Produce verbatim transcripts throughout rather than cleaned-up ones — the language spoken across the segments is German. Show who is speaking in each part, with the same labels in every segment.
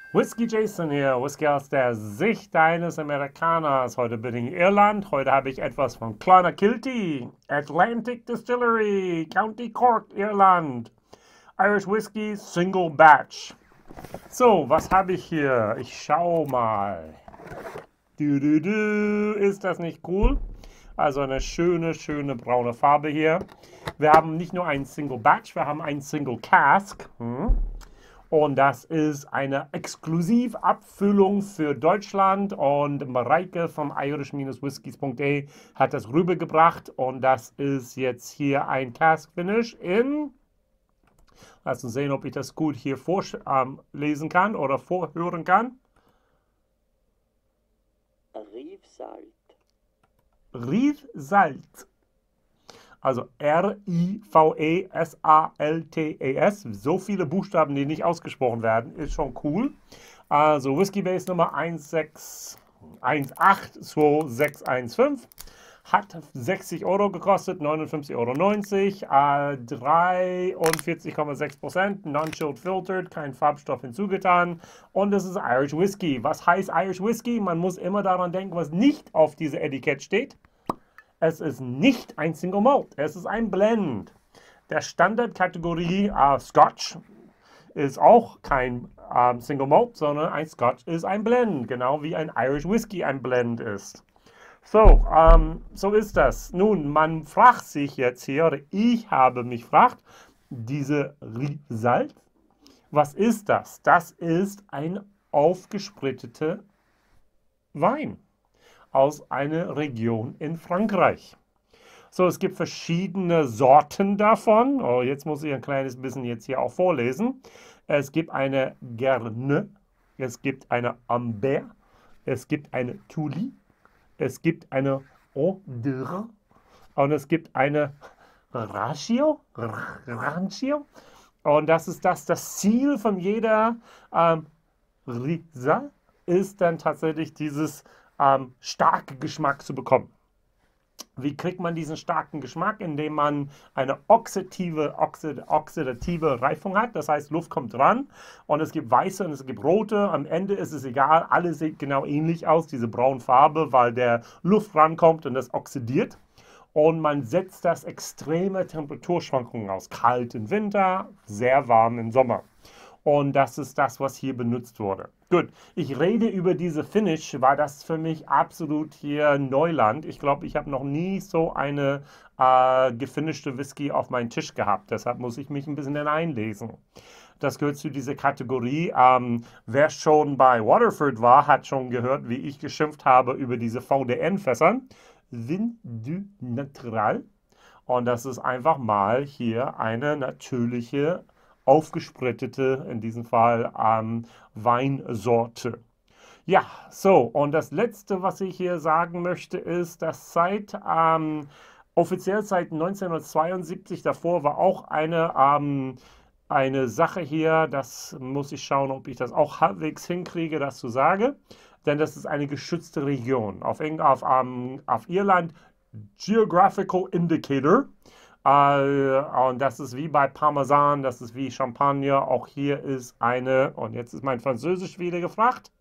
Speaker 1: Whisky Jason hier, Whisky aus der Sicht eines Amerikaners. Heute bin ich in Irland. Heute habe ich etwas von Clonakilty, Atlantic Distillery, County Cork, Irland. Irish Whisky, Single Batch. So, was habe ich hier? Ich schau mal. Du, du, du. Ist das nicht cool? Also eine schöne, schöne braune Farbe hier. Wir haben nicht nur einen Single Batch, wir haben einen Single Cask. Hm. Und das ist eine Exklusivabfüllung für Deutschland. Und Mareike vom irish-whiskies punkt de hat das rübergebracht. Und das ist jetzt hier ein Cask Finish in. Lass uns sehen, ob ich das gut hier vorlesen ähm, kann oder vorhören kann.
Speaker 2: Riefsalt.
Speaker 1: Riefsalt. Also R I V E S A L T E S. So viele Buchstaben, die nicht ausgesprochen werden, ist schon cool. Also Whisky Base Nummer eins sechs eins acht zwei sechs eins fünf. Hat sechzig Euro gekostet, neunundfünfzig Euro neunzig, äh, dreiundvierzig Komma sechs Prozent, non-chilled filtered, kein Farbstoff hinzugetan und es ist Irish Whisky. Was heißt Irish Whisky? Man muss immer daran denken, was nicht auf diesem Etikett steht. Es ist nicht ein Single Malt, es ist ein Blend. Der Standardkategorie äh, Scotch ist auch kein äh, Single Malt, sondern ein Scotch ist ein Blend, genau wie ein Irish Whisky ein Blend ist. So, ähm, so ist das. Nun, man fragt sich jetzt hier, oder ich habe mich gefragt, diese Riesalt, was ist das? Das ist ein aufgespritteter Wein aus einer Region in Frankreich. So, es gibt verschiedene Sorten davon. Oh, jetzt muss ich ein kleines bisschen jetzt hier auch vorlesen. Es gibt eine Gerne, es gibt eine Amber, es gibt eine Tully, es gibt eine Odeur und es gibt eine Ratio, Rancio. Und das ist das, das Ziel von jeder ähm, Risa ist dann tatsächlich dieses ähm, starke Geschmack zu bekommen. Wie kriegt man diesen starken Geschmack? Indem man eine oxidative, oxid, oxidative Reifung hat. Das heißt, Luft kommt dran und es gibt weiße und es gibt rote. Am Ende ist es egal, alles sieht genau ähnlich aus, diese braune Farbe, weil der Luft rankommt und das oxidiert. Und man setzt das extreme Temperaturschwankungen aus. Kalt im Winter, sehr warm im Sommer. Und das ist das, was hier benutzt wurde. Gut, ich rede über diese Finish, weil das für mich absolut hier Neuland. Ich glaube, ich habe noch nie so eine äh, gefinischte Whisky auf meinen Tisch gehabt. Deshalb muss ich mich ein bisschen einlesen. Das gehört zu dieser Kategorie. Ähm, wer schon bei Waterford war, hat schon gehört, wie ich geschimpft habe über diese V D N-Fässern. Vin du Natural. Und das ist einfach mal hier eine natürliche aufgesprittete, in diesem Fall ähm, Weinsorte. Ja, so, und das Letzte, was ich hier sagen möchte, ist, dass seit, ähm, offiziell seit neunzehnhundertzweiundsiebzig, davor war auch eine, ähm, eine Sache hier, das muss ich schauen, ob ich das auch halbwegs hinkriege, das zu sagen, denn das ist eine geschützte Region. Auf, auf, ähm, auf Irland Geographical Indicator. Uh, und das ist wie bei Parmesan, das ist wie Champagner. Auch hier ist eine, und jetzt ist mein Französisch wieder gefragt.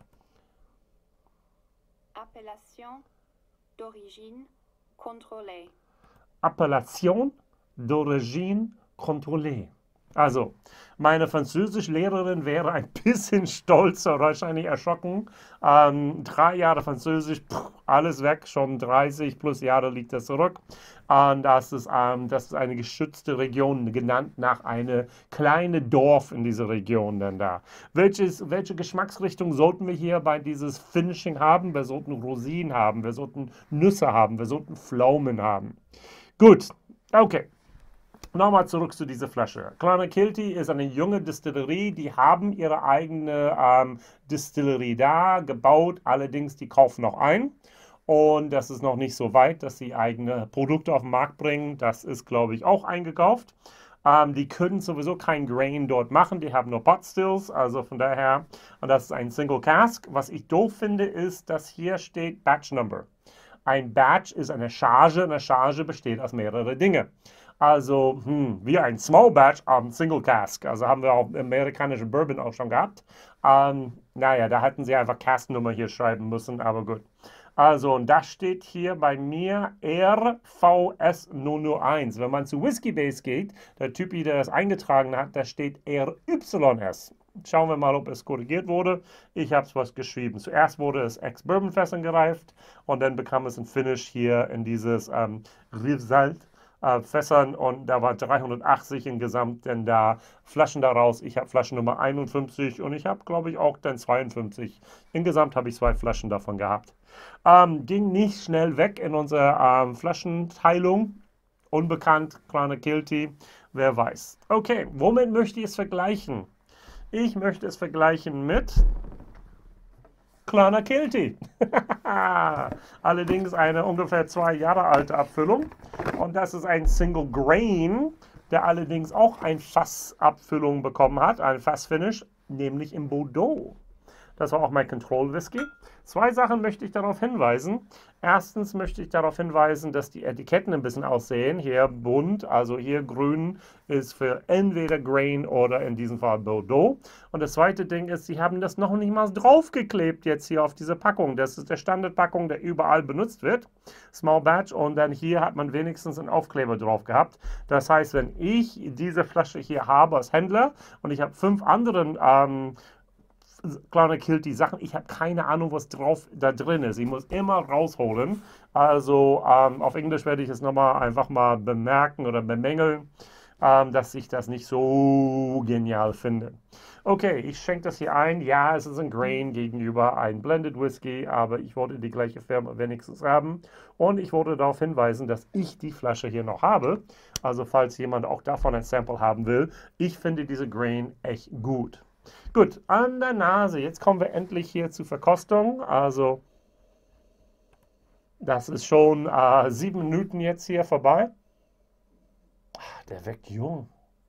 Speaker 2: Appellation d'origine contrôlée.
Speaker 1: Appellation d'origine contrôlée. Also, meine Französischlehrerin wäre ein bisschen stolz oder wahrscheinlich erschrocken. Ähm, drei Jahre Französisch, pff, alles weg, schon dreißig plus Jahre liegt das zurück. Und das ist, ähm, das ist eine geschützte Region, genannt nach einem kleinen Dorf in dieser Region dann da. Welches, welche Geschmacksrichtung sollten wir hier bei dieses Finishing haben? Wir sollten Rosinen haben, wir sollten Nüsse haben, wir sollten Pflaumen haben. Gut, okay. Nochmal zurück zu dieser Flasche. Clonakilty ist eine junge Distillerie, die haben ihre eigene ähm, Distillerie da gebaut, allerdings die kaufen noch ein. Und das ist noch nicht so weit, dass sie eigene Produkte auf den Markt bringen. Das ist, glaube ich, auch eingekauft. Ähm, die können sowieso kein Grain dort machen, die haben nur Pot Stills, also von daher, und das ist ein Single Cask. Was ich doof finde, ist, dass hier steht Batch Number. Ein Batch ist eine Charge, eine Charge besteht aus mehreren Dingen. Also hm, wie ein Small Batch am Single Cask. Also haben wir auch amerikanischen Bourbon auch schon gehabt. Ähm, naja, da hätten sie einfach Castnummer hier schreiben müssen, aber gut. Also, und das steht hier bei mir R V S null null eins. Wenn man zu Whiskybase geht, der Typi, der das eingetragen hat, da steht R Y S. Schauen wir mal, ob es korrigiert wurde. Ich habe es was geschrieben. Zuerst wurde es Ex-Bourbon-Fässern gereift und dann bekam es ein Finish hier in dieses ähm, Rivsalt. Äh, Fässern und da war dreihundertachtzig insgesamt denn da Flaschen daraus. Ich habe Flaschen Nummer einundfünfzig und ich habe, glaube ich, auch dann zweiundfünfzig. Insgesamt habe ich zwei Flaschen davon gehabt. Ähm, ging nicht schnell weg in unserer ähm, Flaschenteilung. Unbekannt, Clonakilty, wer weiß. Okay, womit möchte ich es vergleichen? Ich möchte es vergleichen mit Clonakilty. Allerdings eine ungefähr zwei Jahre alte Abfüllung. Und das ist ein Single Grain, der allerdings auch eine Fassabfüllung bekommen hat, ein Fassfinish, nämlich im Bordeaux. Das war auch mein Control Whisky. Zwei Sachen möchte ich darauf hinweisen. Erstens möchte ich darauf hinweisen, dass die Etiketten ein bisschen aussehen. Hier bunt, also hier grün ist für entweder Grain oder in diesem Fall Bordeaux. Und das zweite Ding ist, sie haben das noch nicht mal draufgeklebt jetzt hier auf diese Packung. Das ist der Standardpackung, der überall benutzt wird. Small Batch. Und dann hier hat man wenigstens einen Aufkleber drauf gehabt. Das heißt, wenn ich diese Flasche hier habe als Händler und ich habe fünf anderen ähm, Clonakilty Sachen. Ich habe keine Ahnung, was drauf da drin ist. Ich muss immer rausholen. Also ähm, auf Englisch werde ich es nochmal einfach mal bemerken oder bemängeln, ähm, dass ich das nicht so genial finde. Okay, ich schenke das hier ein. Ja, es ist ein Grain gegenüber ein Blended Whisky, aber ich wollte die gleiche Firma wenigstens haben. Und ich wollte darauf hinweisen, dass ich die Flasche hier noch habe. Also falls jemand auch davon ein Sample haben will, ich finde diese Grain echt gut. Gut, an der Nase. Jetzt kommen wir endlich hier zur Verkostung. Also, das ist schon äh, sieben Minuten jetzt hier vorbei. Der wirkt jung.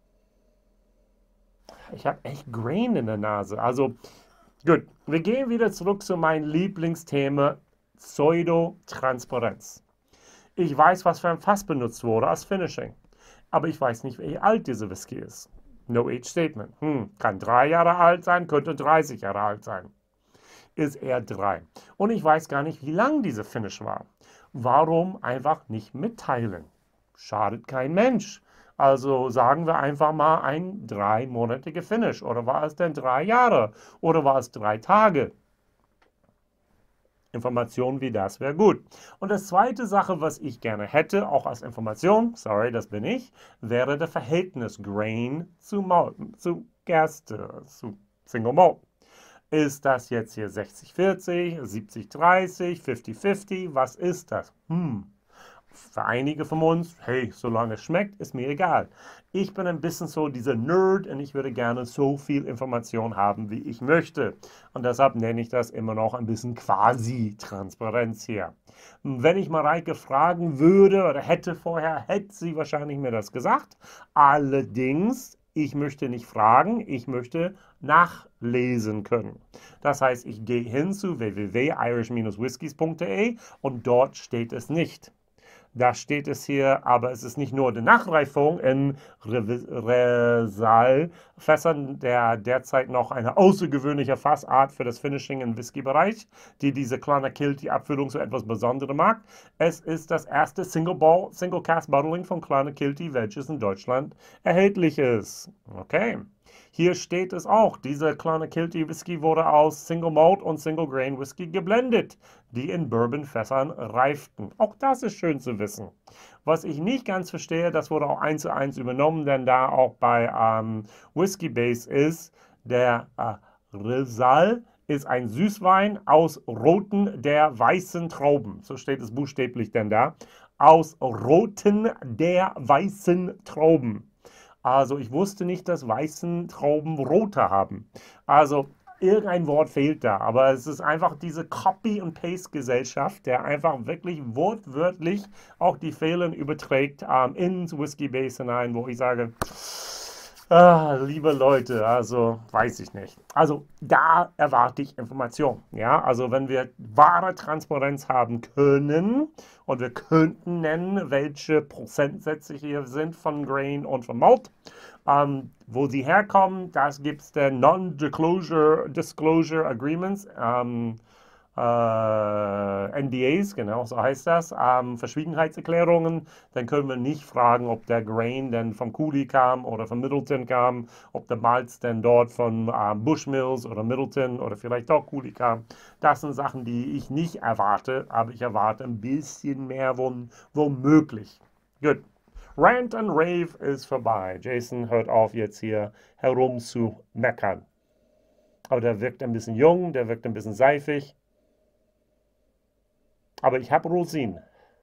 Speaker 1: Ich habe echt Grain in der Nase. Also, gut. Wir gehen wieder zurück zu meinem Lieblingsthema Pseudo-Transparenz. Ich weiß, was für ein Fass benutzt wurde als Finishing. Aber ich weiß nicht, wie alt dieser Whisky ist. No Age Statement. Hm, kann drei Jahre alt sein, könnte dreißig Jahre alt sein. Ist eher drei. Und ich weiß gar nicht, wie lang diese Finish war. Warum einfach nicht mitteilen? Schadet kein Mensch. Also sagen wir einfach mal ein dreimonatiger Finish. Oder war es denn drei Jahre? Oder war es drei Tage? Informationen wie das wäre gut. Und das zweite Sache, was ich gerne hätte, auch als Information, sorry, das bin ich, wäre das Verhältnis Grain zu Malt, zu Gerste, zu Single Malt. Ist das jetzt hier sechzig vierzig, siebzig dreißig, fünfzig fünfzig? Was ist das? Hm. Für einige von uns, hey, solange es schmeckt, ist mir egal. Ich bin ein bisschen so dieser Nerd und ich würde gerne so viel Information haben, wie ich möchte. Und deshalb nenne ich das immer noch ein bisschen Quasi-Transparenz hier. Wenn ich Mareike fragen würde oder hätte vorher, hätte sie wahrscheinlich mir das gesagt. Allerdings, ich möchte nicht fragen, ich möchte nachlesen können. Das heißt, ich gehe hin zu w w w punkt irish dash whiskies punkt d e und dort steht es nicht. Da steht es hier, aber es ist nicht nur die Nachreifung in Resal-Fässern, der derzeit noch eine außergewöhnliche Fassart für das Finishing im Whisky-Bereich, die diese Clonakilty-Abfüllung so etwas Besonderes macht. Es ist das erste Single-Cask-Bottling von Clonakilty, welches in Deutschland erhältlich ist. Okay. Hier steht es auch, dieser Clonakilty Whisky wurde aus Single Malt und Single Grain Whisky geblendet, die in Bourbon-Fässern reiften. Auch das ist schön zu wissen. Was ich nicht ganz verstehe, das wurde auch eins zu eins übernommen, denn da auch bei ähm, Whiskybase ist, der äh, Resal ist ein Süßwein aus roten der weißen Trauben. So steht es buchstäblich denn da. Aus roten der weißen Trauben. Also ich wusste nicht, dass weißen Trauben rote haben. Also irgendein Wort fehlt da. Aber es ist einfach diese Copy-and-Paste-Gesellschaft, der einfach wirklich wortwörtlich auch die Fehler überträgt ähm, ins Whiskybase hinein, wo ich sage, Ah, liebe Leute, also weiß ich nicht. Also da erwarte ich Information. Ja, also wenn wir wahre Transparenz haben können und wir könnten nennen, welche Prozentsätze hier sind von Grain und von Malt, ähm, wo sie herkommen, das gibt es der Non-Disclosure Disclosure Agreements. Ähm, äh, N D As, genau, so heißt das, ähm, Verschwiegenheitserklärungen, dann können wir nicht fragen, ob der Grain denn vom Cooley kam oder von Middleton kam, ob der Malz denn dort von ähm, Bushmills oder Middleton oder vielleicht auch Cooley kam. Das sind Sachen, die ich nicht erwarte, aber ich erwarte ein bisschen mehr wom womöglich. Gut. Rant and Rave ist vorbei. Jason hört auf, jetzt hier herum zu meckern. Aber der wirkt ein bisschen jung, der wirkt ein bisschen seifig. Aber ich habe Rosinen.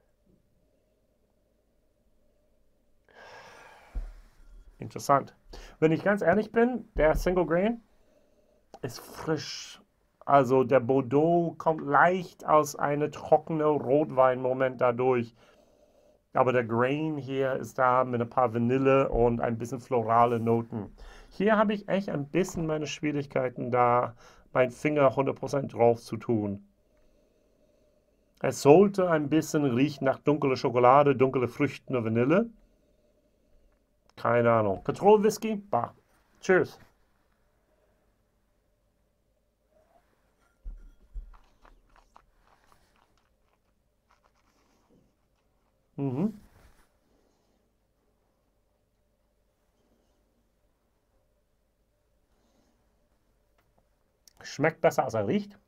Speaker 1: Interessant. Wenn ich ganz ehrlich bin, der Single Grain ist frisch. Also der Bordeaux kommt leicht aus einem trockenen Rotwein-Moment dadurch. Aber der Grain hier ist da mit ein paar Vanille und ein bisschen florale Noten. Hier habe ich echt ein bisschen meine Schwierigkeiten, da meinen Finger hundert Prozent drauf zu tun. Es sollte ein bisschen riechen nach dunkler Schokolade, dunkle Früchte und Vanille. Keine Ahnung. Control Whisky? Bah. Tschüss. Mhm. Schmeckt besser, als er riecht.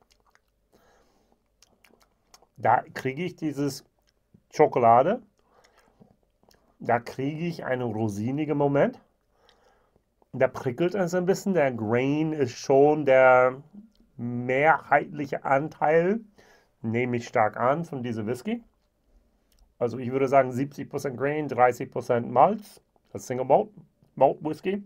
Speaker 1: Da kriege ich dieses Schokolade. Da kriege ich einen rosinigen Moment. Da prickelt es ein bisschen. Der Grain ist schon der mehrheitliche Anteil, nehme ich stark an, von diesem Whisky. Also ich würde sagen siebzig Prozent Grain, dreißig Prozent Malz. Das Single Malt, Malt Whisky.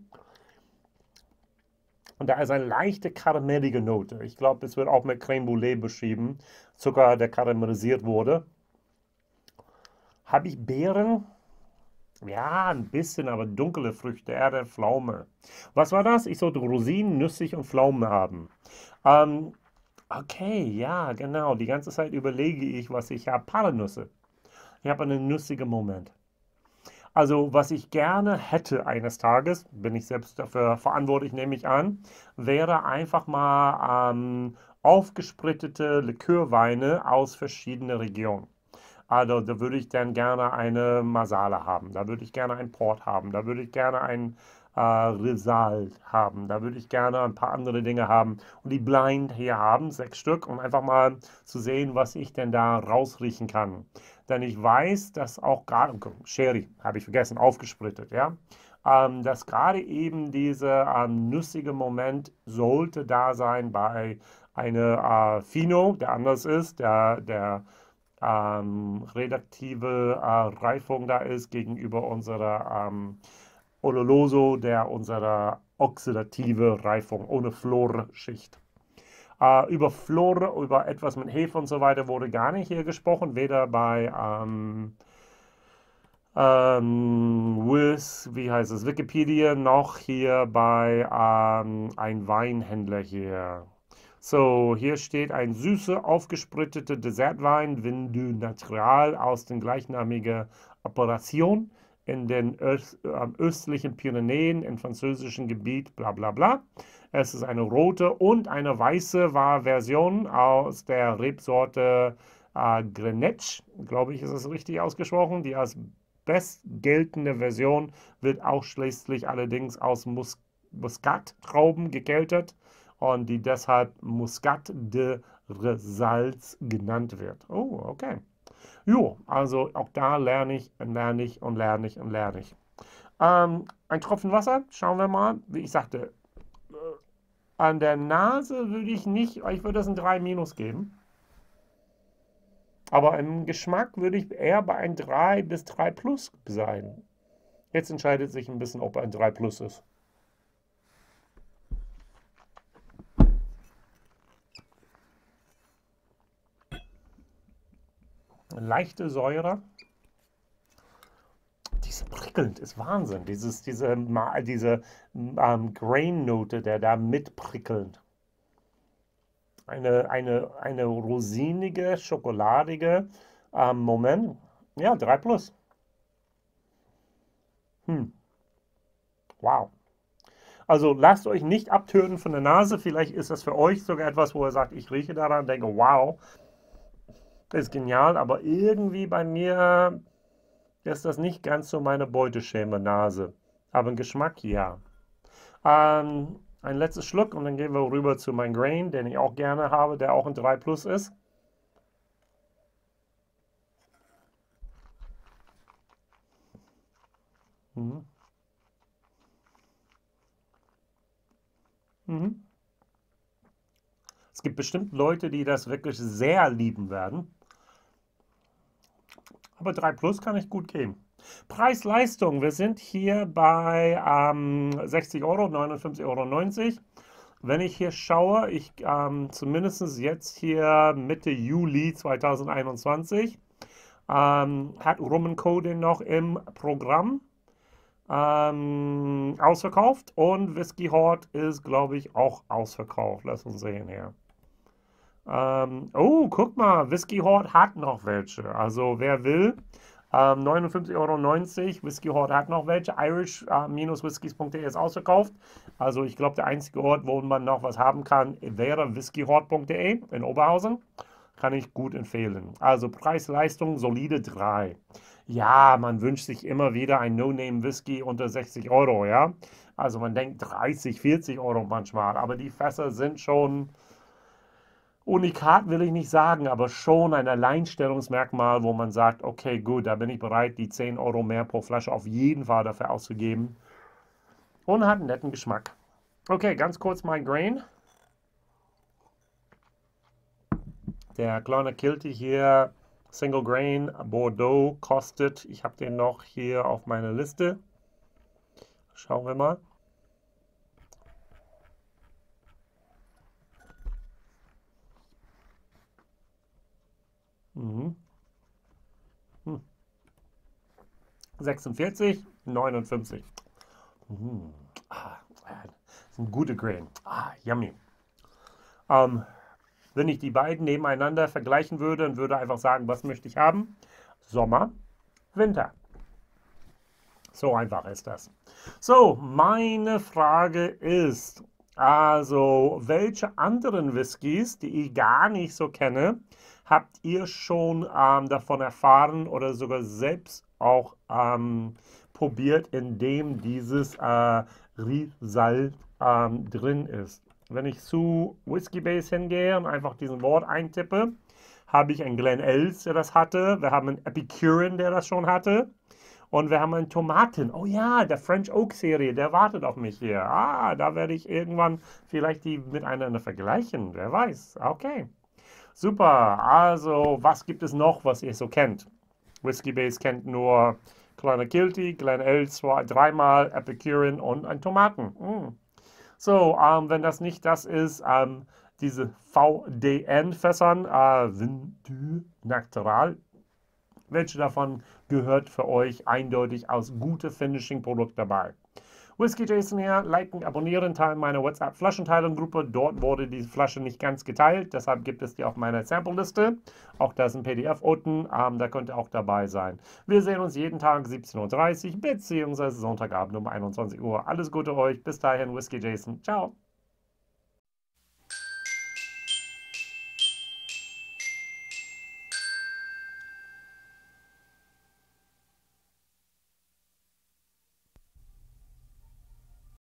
Speaker 1: Und da ist eine leichte karamellige Note. Ich glaube, es wird auch mit Crème Brûlée beschrieben. Zucker, der karamellisiert wurde. Habe ich Beeren? Ja, ein bisschen, aber dunkle Früchte, eher der Pflaume. Was war das? Ich sollte Rosinen, Nüssig und Pflaume haben. Ähm, okay, ja, genau. Die ganze Zeit überlege ich, was ich habe. Paranüsse. Ich habe einen nüssigen Moment. Also, was ich gerne hätte eines Tages, bin ich selbst dafür verantwortlich, nehme ich an, wäre einfach mal ähm, aufgesprittete Likörweine aus verschiedenen Regionen. Also, da würde ich dann gerne eine Marsala haben, da würde ich gerne ein Port haben, da würde ich gerne ein äh, Risal haben, da würde ich gerne ein paar andere Dinge haben und die Blind hier haben, sechs Stück, um einfach mal zu sehen, was ich denn da rausriechen kann. Denn ich weiß, dass auch gerade, Sherry, habe ich vergessen, aufgesprittet, ja, ähm, dass gerade eben dieser ähm, nüssige Moment sollte da sein bei einer äh, Fino, der anders ist, der, der ähm, redaktive äh, Reifung da ist gegenüber unserer ähm, Oloroso, der unsere oxidative Reifung ohne Fluorschicht. Äh, über Fluor, über etwas mit Hefe und so weiter wurde gar nicht hier gesprochen, weder bei ähm, ähm, Wiss, wie heißt es, Wikipedia, noch hier bei ähm, ein Weinhändler hier. So, hier steht ein süßer, aufgespritteter Dessertwein, Vin du Natural aus den gleichnamigen Appellation in den Öst, äh, östlichen Pyrenäen im französischen Gebiet, bla bla bla. Es ist eine rote und eine weiße war Version aus der Rebsorte äh, Grenache, glaube ich, ist es richtig ausgesprochen, die als best geltende Version wird ausschließlich allerdings aus Mus Muskattrauben gekeltert und die deshalb Muscat de Resals genannt wird. Oh, okay. Jo, also auch da lerne ich und lerne ich und lerne ich und lerne ich. Ähm, ein Tropfen Wasser, schauen wir mal. Wie ich sagte, äh, an der Nase würde ich nicht, ich würde das ein drei minus geben. Aber im Geschmack würde ich eher bei ein drei bis drei plus sein. Jetzt entscheidet sich ein bisschen, ob ein drei plus ist. Leichte Säure. Diese prickelnd, ist Wahnsinn. Dieses, diese Ma- diese ähm, Grain-Note, der da mitprickelt. Eine, eine, eine rosinige, schokoladige ähm, Moment. Ja, drei plus. Hm. Wow. Also lasst euch nicht abtöten von der Nase. Vielleicht ist das für euch sogar etwas, wo ihr sagt, ich rieche daran und denke, wow, ist genial. Aber irgendwie bei mir ist das nicht ganz so meine Beuteschema-Nase. Aber im Geschmack, ja. Ähm, ein letztes Schluck und dann gehen wir rüber zu meinem Grain, den ich auch gerne habe, der auch ein drei plus ist. Mhm. Mhm. Es gibt bestimmt Leute, die das wirklich sehr lieben werden. Aber drei plus kann ich gut geben. Preis-Leistung, wir sind hier bei ähm, sechzig Euro, neunundfünfzig Euro neunzig. Wenn ich hier schaue, ich ähm, zumindest jetzt hier Mitte Juli zweitausendeinundzwanzig, ähm, hat Rum Co. den noch im Programm ähm, ausverkauft und Whisky Hort ist, glaube ich, auch ausverkauft. Lass uns sehen hier. Ähm, oh, guck mal, Whisky Hort hat noch welche. Also wer will, ähm, neunundfünfzig Euro neunzig, Whisky Hort hat noch welche. Irish-whiskies punkt de ist ausverkauft. Also ich glaube, der einzige Ort, wo man noch was haben kann, wäre whisky hort punkt de in Oberhausen. Kann ich gut empfehlen. Also Preis-Leistung solide drei. Ja, man wünscht sich immer wieder ein No-Name-Whisky unter sechzig Euro, ja. Also man denkt dreißig, vierzig Euro manchmal, aber die Fässer sind schon Unikat will ich nicht sagen, aber schon ein Alleinstellungsmerkmal, wo man sagt, okay, gut, da bin ich bereit, die zehn Euro mehr pro Flasche auf jeden Fall dafür auszugeben. Und hat einen netten Geschmack. Okay, ganz kurz mein Grain. Der kleine Kilty hier, Single Grain Bordeaux, kostet, ich habe den noch hier auf meiner Liste. Schauen wir mal. Mhm. Hm. sechsundvierzig, neunundfünfzig. Mhm. Ah, das ist ein guter Grain. Ah, yummy. Ähm, wenn ich die beiden nebeneinander vergleichen würde und würde einfach sagen, was möchte ich haben? Sommer, Winter. So einfach ist das. So, meine Frage ist, also, welche anderen Whiskys, die ich gar nicht so kenne, habt ihr schon ähm, davon erfahren oder sogar selbst auch ähm, probiert, in dem dieses äh, Riesal ähm, drin ist? Wenn ich zu Whiskey Base hingehe und einfach diesen Wort eintippe, habe ich einen Glen Els, der das hatte. Wir haben einen Epicurean, der das schon hatte. Und wir haben einen Tomaten. Oh ja, der French Oak Serie, der wartet auf mich hier. Ah, da werde ich irgendwann vielleicht die miteinander vergleichen. Wer weiß. Okay. Super. Also, was gibt es noch, was ihr so kennt? Whiskey Base kennt nur kleine Kilty, Glen Els zwei, dreimal, Epicurean und ein Tomaten. Mm. So, ähm, wenn das nicht das ist, ähm, diese V D N-Fässern, äh, Vin du Natural, welche davon gehört für euch eindeutig als gute Finishing-Produkt dabei? Whisky Jason hier, liken, abonnieren, teilen meine WhatsApp-Flaschenteilung-Gruppe. Dort wurde die Flasche nicht ganz geteilt, deshalb gibt es die auf meiner Sample-Liste. Auch da ist ein P D F unten, ähm, da könnt ihr auch dabei sein. Wir sehen uns jeden Tag siebzehn Uhr dreißig beziehungsweise Sonntagabend um einundzwanzig Uhr. Alles Gute euch, bis dahin, Whisky Jason, ciao.